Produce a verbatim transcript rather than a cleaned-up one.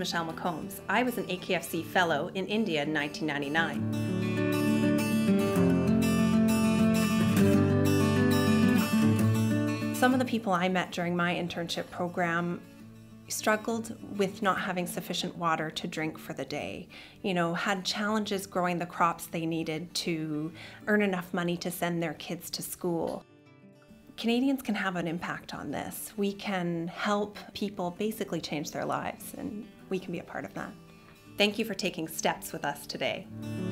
Michelle Mccombs. I was an A K F C Fellow in India in nineteen ninety-nine. Some of the people I met during my internship program struggled with not having sufficient water to drink for the day, you know, had challenges growing the crops they needed to earn enough money to send their kids to school. Canadians can have an impact on this. We can help people basically change their lives, and we can be a part of that. Thank you for taking steps with us today.